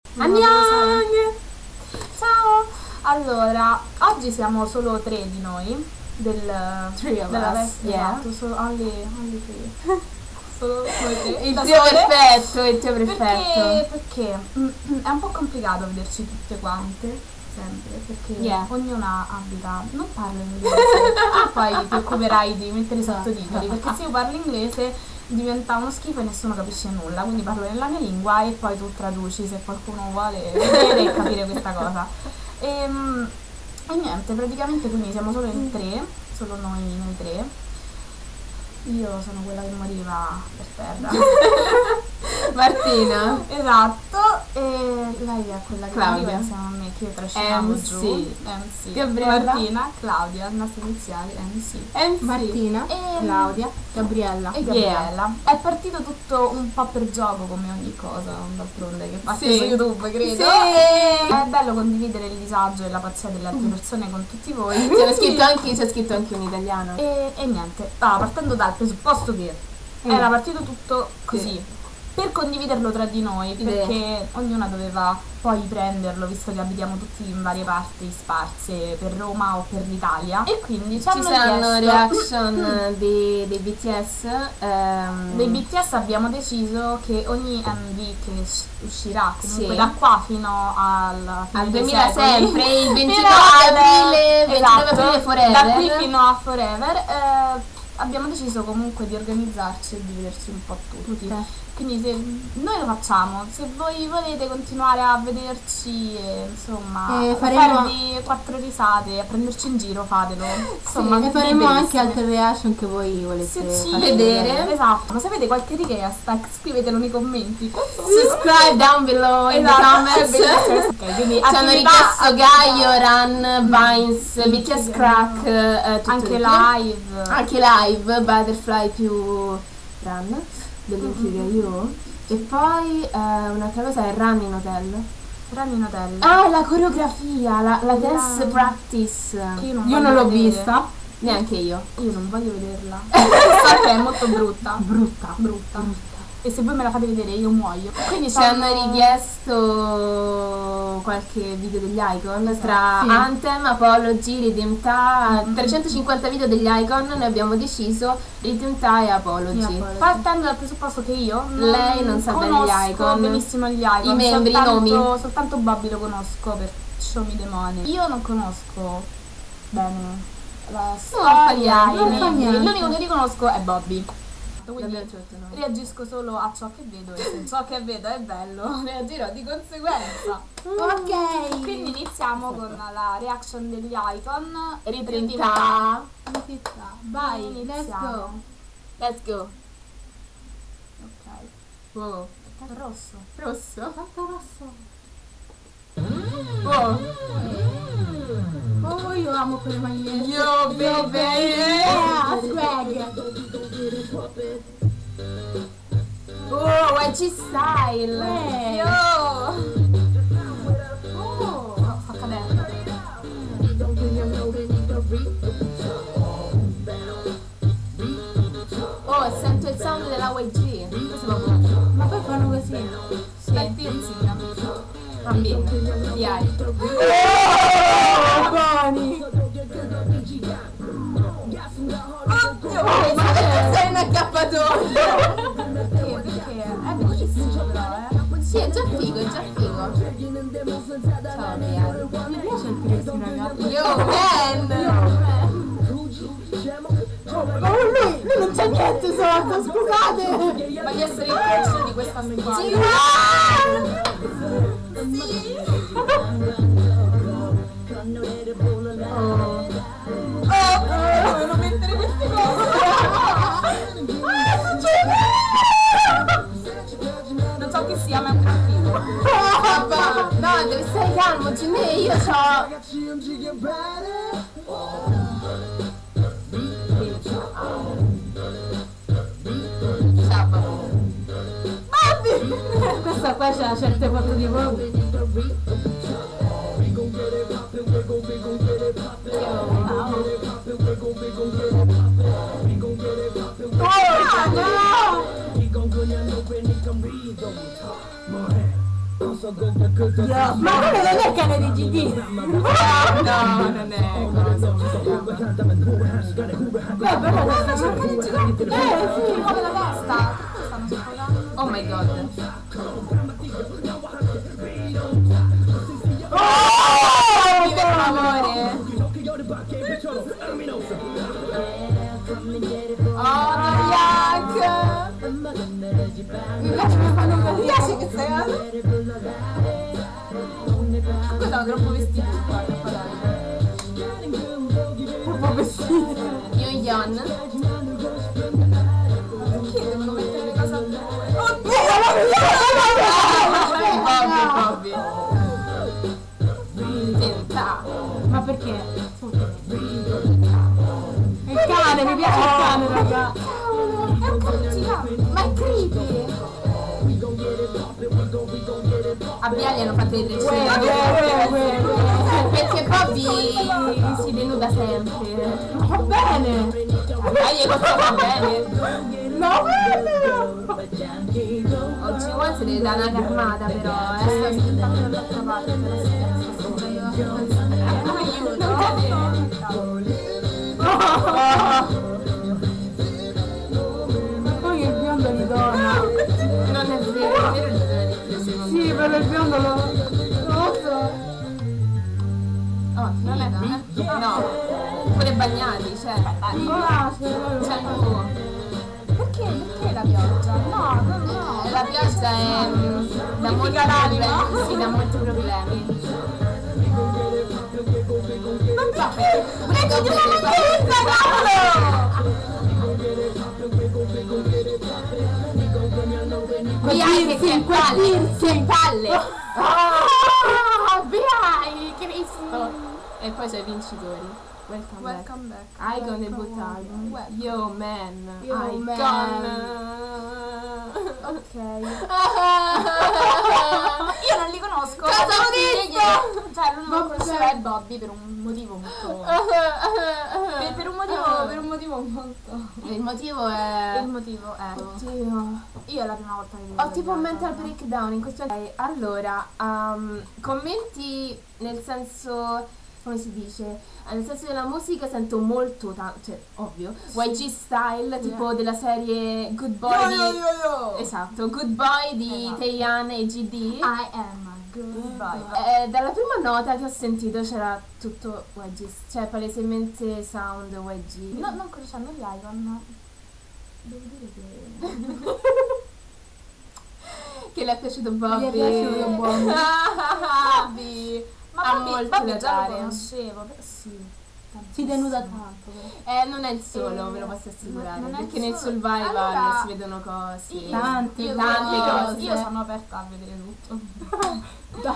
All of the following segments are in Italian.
Andiamo! Ciao! Allora, oggi siamo solo 3 di noi Three of della us, yeah. esatto, solo only three. Solo noi 3. Il trio perfetto, il trio perfetto. Perché è un po' complicato vederci tutte quante, sempre, perché ognuna abita, non parlo inglese, poi ti occuperai di mettere i sottotitoli, perché se io parlo inglese diventa uno schifo e nessuno capisce nulla, quindi parlo nella mia lingua e poi tu traduci se qualcuno vuole vedere e capire questa cosa. E niente, praticamente quindi siamo solo in 3, solo noi 3. Io sono quella che moriva per terra. Martina. Esatto, e lei è quella che Claudia. moriva insieme a me, che io trascinavo MC. giù. MC. Gabriella. Martina, Claudia, nostre iniziali, MC. Martina, Claudia, Gabriella. e Gabriella. È partito tutto un po' per gioco, come ogni cosa, d'altronde, che parte su YouTube, credo. Sì. È bello condividere il disagio e la pazzia delle altre persone con tutti voi. C'è scritto anche un italiano. E niente, partendo dal presupposto che era partito tutto così, per condividerlo tra di noi, perché ognuna doveva poi prenderlo, visto che abitiamo tutti in varie parti sparse per Roma o per l'Italia, e quindi ci saranno reaction dei BTS. Dei BTS abbiamo deciso che ogni MV che uscirà comunque da qua fino al 2000 sempre, il 29 aprile, aprile forever. Da qui fino a forever. Abbiamo deciso comunque di organizzarci e di vederci un po' tutti. Quindi se noi lo facciamo, se voi volete continuare a vederci e insomma farvi 4 risate, a prenderci in giro, fatelo. Insomma, e faremo anche altre reaction che voi volete vedere. Esatto, ma se avete qualche richiesta scrivetelo nei commenti. Subscribe down below in the comments. Quindi ci hanno richiesto Gaio, Run, Vines, BTS Crack, anche live. Anche live, Butterfly più Run dell'Intriga io. E poi un'altra cosa è Run in Hotel. Run in Hotel. Ah, la coreografia, la dance practice. Io non l'ho vista. Neanche io. Io non voglio vederla. So che è molto brutta. Brutta. E se voi me la fate vedere io muoio. Quindi ci hanno richiesto qualche video degli Icon tra Anthem, Apology, Redeem Ta, 350 video degli Icon. Noi abbiamo deciso Redeem Ta e Apology. Partendo dal presupposto che lei non sa bene gli Icon, benissimo gli Icon, i membri, i nomi. Soltanto Bobby lo conosco per Show Me the Money. Io non conosco bene la storia, l'unico che riconosco è Bobby. Quindi reagisco solo a ciò che vedo e se ciò che vedo è bello reagirò di conseguenza. Ok, quindi iniziamo con la reaction degli Icon. Riprinta. vai, let's go. Ok. Wow. Rosso. Tanto rosso. Oh, io amo quelle magliette. Yo baby. Swag. Oh, YG Style. Yo. Sta cadendo. Oh, sento il sound della YG. Questo è proprio. Ma poi fanno così. Dai piercing. Bambino. Di hai. Buoni. Oh, ma perché sei un accappatoio? Perché è bellissimo però, Sì, è già figo. Ciao, Mia. Mi piace il piercing, ragazzi. Yo, man. Oh, lui non c'è niente sotto, scusate. voglio essere il coach di questa squadra. Devo mettere queste cose. Non so chi sia, ma è un cattivo. No, devi stare calmo, Ginè, io c'ho. Questa qua c'ha certe foto di voi. Ma quello non è cane di GD. No, non è cosa. Beh, però Sì, come la testa. Stanno sfogando. Oh my god. Per favore. Oh, Yak! mi piace che stai Quella troppo vestito qua, troppo vestito. Io Yon. Perché devono mettere le cose a due? Bobby. Senta. Ma perché? Il cane, mi piace il cane, raga. Ma è creepy! A Biagli hanno fatto le treccine. Perché Bobby si denuda sempre. Va bene. A Biagli questo va bene. No, bene. Oggi vuoi se deve dare una carmata però, Sto aspettando dall'altra parte. Ma poi il biondo li dona. Non è vero, è vero Sì, però il biondo lo so. Oh, non è no, pure bagnati, cioè. Cioè, Perché la pioggia? No. la pioggia è da molti problemi. Sì, da molti problemi. Non so perché. Via che palle! Via, Cristo! E poi c'è i vincitori. Welcome back. Icon debuttato. Yo man. Yo, Icon. Ok. Io non li conosco. Cosa ho detto? Cioè, l'unico che conosceva è Bobby per un motivo molto. Per un motivo molto. Il motivo è. Il motivo è. Oddio. Io è la prima volta che vedo. Ho tipo un mental breakdown in questo. Allora, commenti nel senso. Come si dice? Nel senso della musica sento molto, cioè ovvio, YG style, tipo della serie Good Boy di... Esatto, Good Boy di Taeyeon e GD. I am a good boy. Dalla prima nota che ho sentito c'era tutto YG, cioè palesemente sound YG. No, non conoscendo gli Icon, devo dire che... Che le è piaciuto Bobby. Gli è piaciuto Bobby. Ma Ha Bobby molto da già lo dare. conoscevo, però sì. Si denuda tanto. Però. Non è il solo, ve lo posso assicurare, non è il perché nel solo. survival Allora, si vedono cose. Tante Io cose. Io sono aperta a vedere tutto.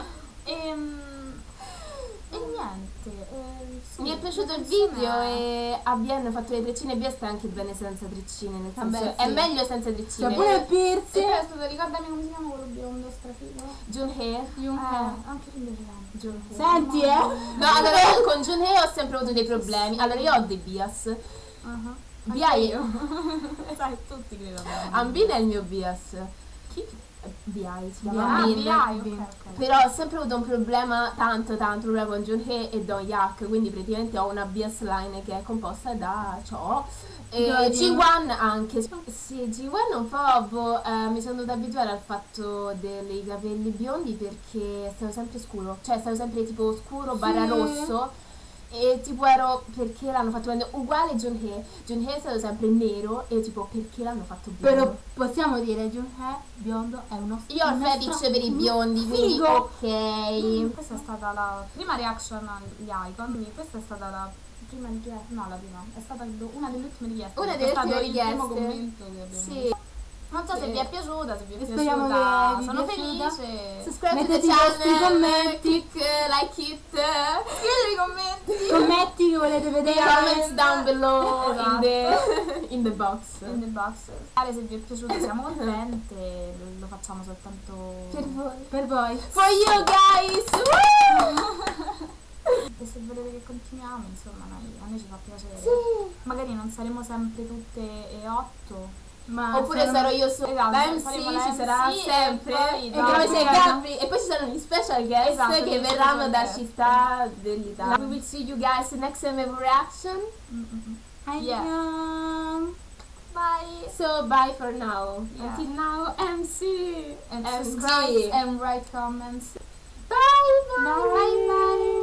E niente. Sì, Mi è piaciuto il le canzoni video è- e abbiano fatto le treccine, Bia sta anche bene senza treccine, nel senso Vabbè, è sì. meglio senza C'è treccine. pure il E poi piercing. è stato, ricordami come si chiama quello biondo strafigo? Junhee. Anche lui mi piace. Junhee. Senti, No, allora io con Junhee ho sempre avuto dei problemi. Allora io ho dei bias. Bia Anche io. Sai, tutti credo. Ambin è il mio bias. Chi? BI si chiama Ah, Ambin. BI, ok. Però ho sempre avuto un problema, tanto problema con Junhee e Don Yak, quindi praticamente ho una bias line che è composta da ciò. E G1 anche. Sì, G1 un po' mi sono dovuta abituare al fatto dei capelli biondi perché stavo sempre scuro, cioè stavo sempre tipo scuro barra rosso. E tipo ero, perché l'hanno fatto prendere uguale Junhee è stato sempre nero e tipo perché l'hanno fatto biondo. però possiamo dire Junhee biondo è uno Io ho il fetish per i biondi, quindi figo. ok. Questa è stata la prima reaction agli Icon, quindi questa è stata la prima richiesta, no la prima, è stata una delle ultime richieste. Una perché delle è stato ultime il primo richieste. commento che abbiamo. Sì. Non so se vi è piaciuta, se vi è Speriamo piaciuta, che vi sono piaciuta. felice. Subscribe to the Mettete i vostri channel, commenti. click like it, Scrivete nei commenti. Commenti che volete vedere. comments down below Esatto. in the box. In the box. Se vi è piaciuto siamo contente, lo facciamo soltanto Per voi. Per voi. For you guys! E se volete che continuiamo, insomma, a noi ci fa piacere. Sì. Magari non saremo sempre tutte e 8, Oppure sarò io solo la MC, ci sarà sempre. E poi c'è Gabri. E poi ci saranno gli special guest che verranno da città dell'Italia. We will see you guys next time we have a reaction. Bye. So bye for now. Until now, MC. And subscribe and write comments. Bye.